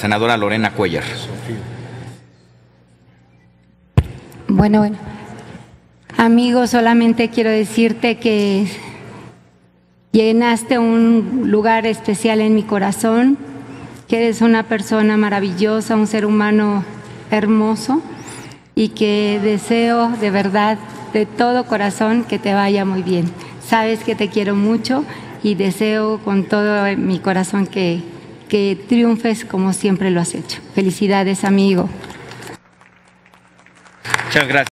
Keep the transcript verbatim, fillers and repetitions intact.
Senadora Lorena Cuellar. Bueno, bueno. Amigo, solamente quiero decirte que llenaste un lugar especial en mi corazón, que eres una persona maravillosa, un ser humano hermoso y que deseo de verdad, de todo corazón, que te vaya muy bien. Sabes que te quiero mucho y deseo con todo mi corazón que, que triunfes como siempre lo has hecho. Felicidades, amigo. Muchas gracias.